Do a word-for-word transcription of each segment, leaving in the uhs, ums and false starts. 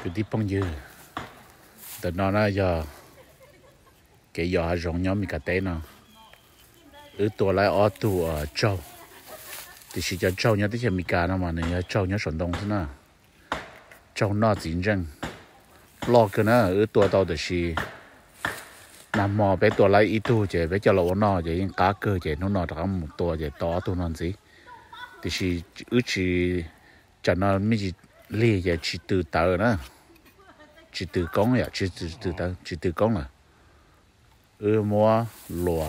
cái đi bông dư từ nó nó giờ cái giờ rong nhóm mình cả té nó ở tuổi lại ở tuổi ở châu thì chỉ cho châu nhá thì chỉ mình cả nó mà này châu nhá sổn đông thế nào châu nó chính chân lo cái nó ở tuổi đầu thì chỉ nằm mò bé tuổi lại ít tuổi chứ bé cho lỗ nó chứ những cá cơ chứ nó nó đã một tuổi chứ to tuổi nó gì thì chỉ ở chỉ cho nó mới chỉ lì chứ chỉ từ từ nữa chỉ từ công vậy chỉ từ từ từ chỉ từ công à ở mua lúa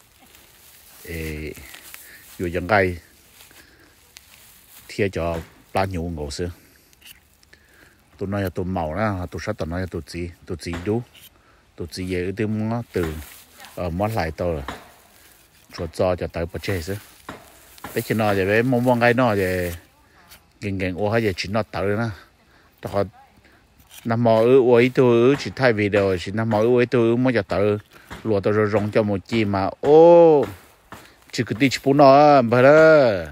êอยู่ยังไงเที่ยวจะปลาหนูงอซื้อตัวน้อยตัวเมานะตัวชัดตัวน้อยตัวจีตัวจีดูตัวจีเยอะตัวมัวตื่นเออมัวไหลตัวชัวจอจะเตยปะเจซื้อไปชินอจะไปมองมองไงนอจะเก่งเก่งโอ้ให้จะชินอเตยนะแต่เขานำมาเออไว้ตัวชิไทยวิดีโอชินำมาเออไว้ตัวมัวจะเตยหลัวตัวรองจะหมดจีมาโอ้chỉ cứ đi chụp nó mà đó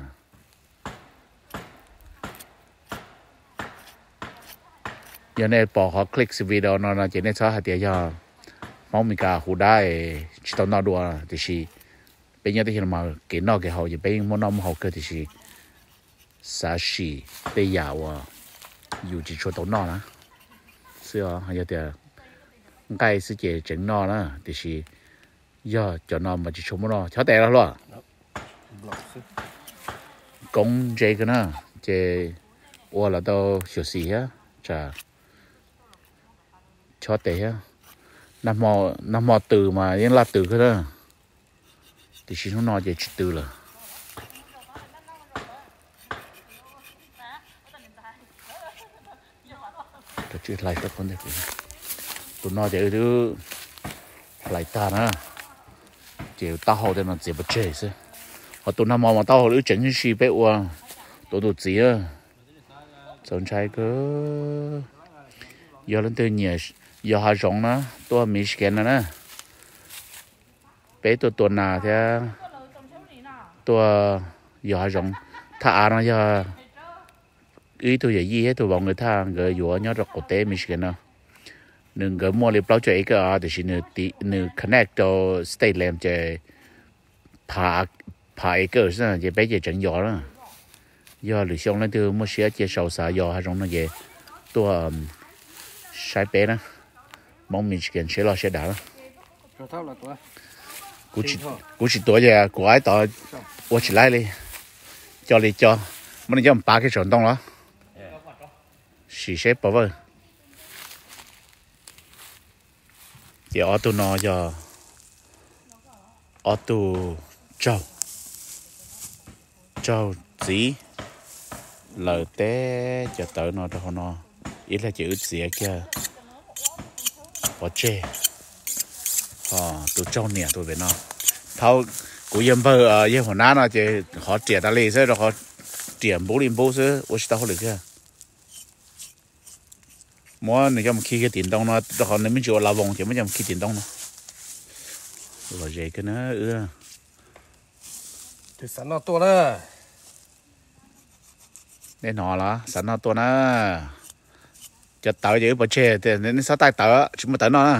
giờ này bỏ họ click video nó là chỉ nên sao hạt tiền cho mong mình cả hồ đá chỉ tao nó đùa thì chỉ bây giờ thì mà cái nó cái hậu thì bây giờ muốn nó hậu cái thì chỉ sa xì bây giờ à dù chỉ cho tao nó nữa xưa hay giờ thì cái sự chế chỉnh nó nữa thì chỉ giờ cho nó mà chỉ chụp nó cháu tè rồi công chế cái nó chế ô là đâu hiểu gì á chả cho tè á nằm mò nằm mò từ mà những là từ cái đó thì chỉ nó nói về chỉ từ là cái chuyện lại các con đấy tụi nó để thứ lại ta nữa chiều tao hồ thì nó chỉ bật chơi chứ họ tụi nó mà tao hồ lưỡi chỉnh gì bé qua tụi tụi gì á son trai cứ giờ lên từ nhà giờ hai rong nó tôi Michigan nữa nè bé tụi tụi nào thì tôi giờ hai rong thà nó giờ ý tôi vậy gì hết tôi bảo người ta người vừa nhớ được quốc tế Michigan nữa nương cái mua liệp bao cho ấy cái thì xin nương tí nương connect cho state làm cho phá phá ấy cái rồi giờ bây giờ chẳng gió nữa giờ lựa xong lên từ mua xe chia sầu xả gió hay giống nó vậy tôi sai bé đó mong mình chỉ cần sẽ lo sẽ đã đó cú chỉ cú chỉ tuổi giờ của ai tao tôi chỉ lấy đi cho đi cho mình cho ba cái tròn đông đó xì xếp bảo vợ thì ở tụ nó giờ ở tụ trâu trâu gì lời té cho tới nó đó nó ý là chữ gì kia có chê ờ tụ trâu nè tụ về nó thâu của dân vợ ở dân hồ ná nó chỉ họ trẻ ta lì rồi họ trẻ bố đi bố chứ ôi sao họ được kia mua này cho một khi cái tiền đông nó họ nên mình chịu lao vòng chỉ mới cho một khi tiền đông nó rồi vậy cái nó ư thì sẵn nó to đó nên họ là sẵn nó to nó cho tớ chứ bữa chè thì nên sao tay tớ chúng mà tớ nó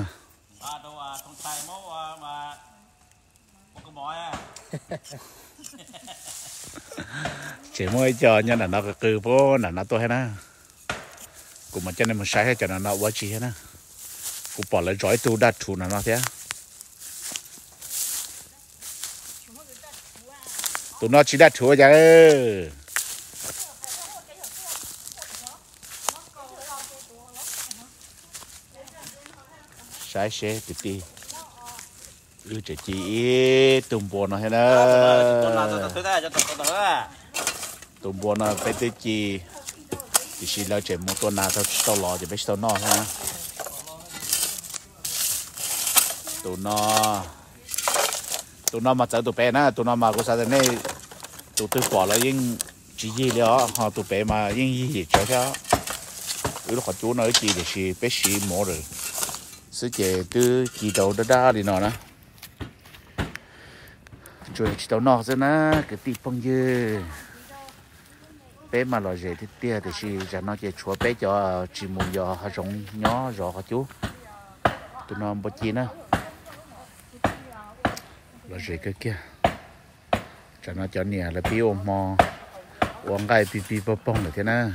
chỉ mới cho nhân là nó cái cừ bố là nó to hay na cũng mà cho nên mình sai hết cho nó nó quá chi hết na cũng bỏ lại rói tu đặt thủ nó nó thế tụi nó chỉ đặt thủ chứ sai xe tí tí ừ chỉ chỉ tụm bò nó hết na tụm bò nó phải tí chi thì chỉ là chỉ một tuần nào tao tao lò thì biết tao no ha tụi nó tụi nó mà chạy tụi bé na tụi nó mà có sao thế này tụi tôi bỏ là những chỉ gì đó họ tụi bé mà những gì cho theo ừ họ chú nói chỉ để chỉ bé chỉ mua rồi sự chế từ chỉ đầu đó ra đi nó nè rồi chỉ tao no thế na cái tì phong dư bé mà lo gì thì tia thì chỉ cho nó chỉ chúa bé cho chỉ muốn giờ họ rong nhỏ rõ họ chú tụi nó bớt chi nữa lo gì cái kia cho nó cho nhà là bí ôm mò uống cái bí bí bông bông được thế nào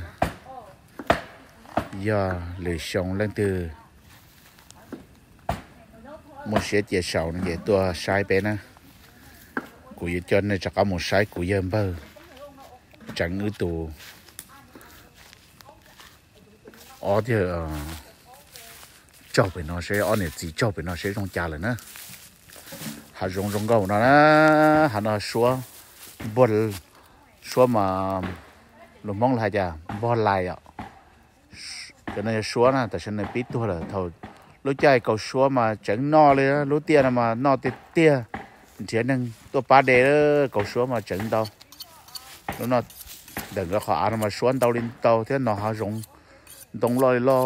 giờ lười sống lên từ một些介绍呢，也多晒呗呢。古一阵呢，就搞冇晒古一包，整一度，我啲呃，照片那些，我呢自照片那些用家了呢，还用用够了呢，还那说，不说嘛，路蒙来着，不来呀，cái này số nè, tại sao này biết thôi là thôi lúc chạy cầu số mà chẳng noเลยนะlúc tiền mà no tiền tiền chỉ nên tôi ba đề cầu số mà chẳng đâu lúc nó đừng có khó mà số tàu lên tàu thế nó họ dùng đông lôi lo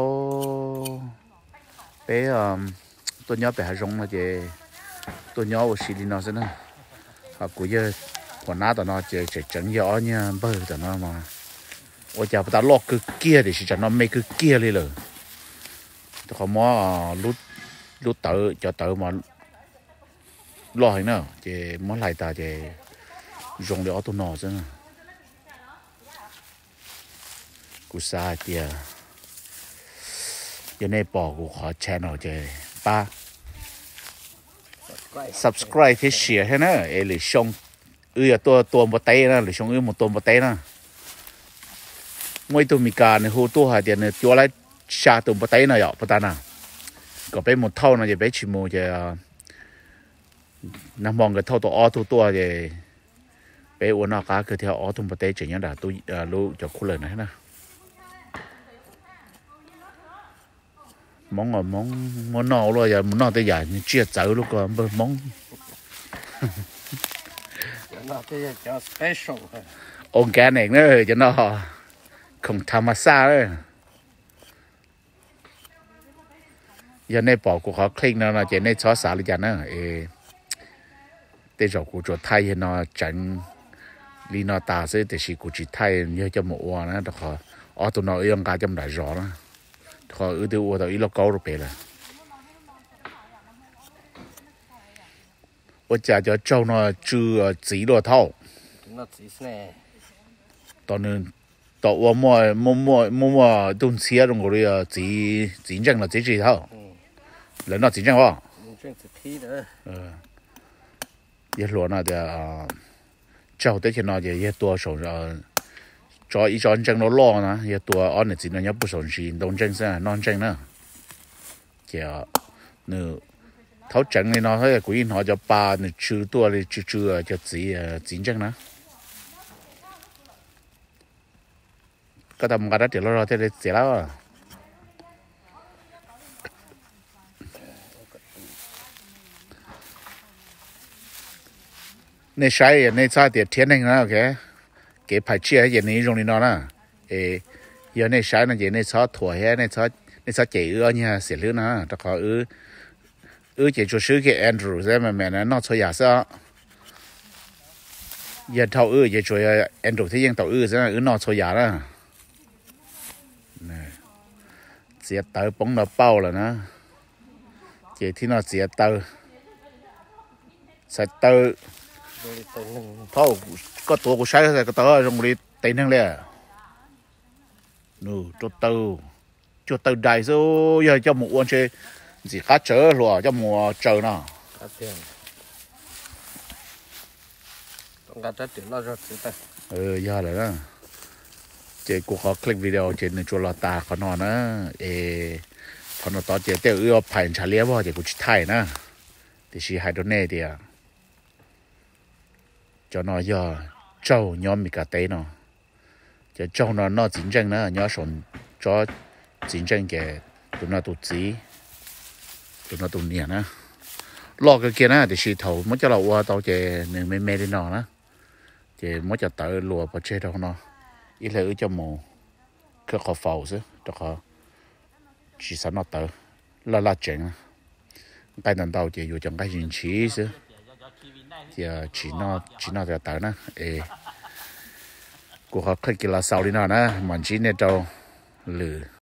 bé tôi nhớ bé họ dùng là gì tôi nhớ ở xí đi nó xem nè họ cũng giờ còn nãy tao nó chỉ chỉ chẳng gió nha bơi tao nó mà ôi chà ta lo cái kia thì chỉ cho nó mấy cái kia đi rồi tôi không muốn lút lút tự cho tự mà lo hay nữa thì muốn lại ta thì dùng để ô tô nọ chứ cú sa thì giờ này bỏ của họ channel thì ba subscribe thì share hết nữa để lấy xong ư tôi tôi một tay nữa lấy xong ư một tôi một tay nữa mỗi tụi mình cả này hồ tô hải tiền này cho lại xa tụi bắt tay này ạ bắt tay nào có bé một thau này thì bé chỉ mua thì nằm mong cái thau tổ ô tô tua thì bé uốn nó cá cứ theo ô tô bắt tay chỉ nhớ là tôi lưu cho khu lớn này nè mong ở mong mong nọ rồi giờ mong nọ tới giờ chia chậu lúc còn bơ mong nó tới giờ special organic nữa cho nó không tham mà xa đấy giờ này bỏ của họ clean nó là chỉ này xóa xả đi cho nó ê để rồi của chuột thay thì nó tránh li nó tà sẽ để chỉ của chỉ thay như cho một hoa nó được họ ở tụi nó yêu cả trong đại rõ đó họ ưu tiên hoa tụi ít lo câu rồi bé là tôi trả cho châu nó chưa chỉ đồ thâu nó chỉ này tao nên tao mua mua mua mua mua mua东西啊，中国的几几正了，几几套，人那几正哦， 这是批的， 呃，也罗那的啊，照的前那的也多少呃，做一张正都老呢，也多按的只能也不熟悉，东正噻，南正呢，叫那头正的那那古人他叫把那吃多的吃吃叫几呃几正呢。ก็ทำกันได้เดี๋ยวเราจะได้เสียแล้วในใช้ในชาติเทียนเองนะโอเคเก็บผักเชี่ยอย่างนี้ตรงนี้นอนนะเออยังในใช้นั่นอย่างในชาถั่วแห่ในชาในชาเจ๋อเนี่ยเสียแล้วนะแต่ขอเออเออเจ๋อจะซื้อแค่แอนดรูใช่ไหมแม่นะนอกช่วยยาซะยังเท่าเออจะช่วยแอนดรูที่ยังเท่าเออใช่ไหมเออนอกช่วยยาละเสียเตาป้องเราเป้าแล้วนะเจที่น่าเสียเตาใส่เตาเท่าก็ตัวกูใช้ใส่กระเตาตรงนี้ตีนั่งเลยนู่ตัวเตาตัวเตาใหญ่ซะยังจะหมูอ้วนเชยสิข้าเจอหรอจะหมูเจอน่ะข้าเจอต้องการจะติดเราจะติดไปเออยอดเลยนะเจ้ากูขอคลิกวิดีโอเจ้าในจุลตาเขานอนนะเอพอนต่อเจ้าเต้าเอื้อผ่านชาเลียบ่เจ้ากูชิไทยนะที่ชีไฮโดรเนเดียเจ้านอยอเจ้าย้อมมีกาเต้เนาะเจ้าเจ้านอนนอจริงจังนะย้อนสนจ้าจริงจังแกตัวน่าตัวจีตัวน่าตัวเนี่ยนะลอกกันเกี่ยนะที่ชีเท่ามันจะเราว่าต่อเจ้าหนึ่งไม่เมได้นอนะเจ้ามันจะเตะลัวพอเจ้าเท่านั้นอีเลยจะมองคือเขาเฝ้าซิแต่เขาชีสันนัดเตอละละเจ๋งไปนั่นเตาจะอยู่จังก็ยินชีซิจะชีน่าชีน่าจะเตอนะเอ của họ khơi kỳ là sau đi nào nè mà chỉ nên đâu lử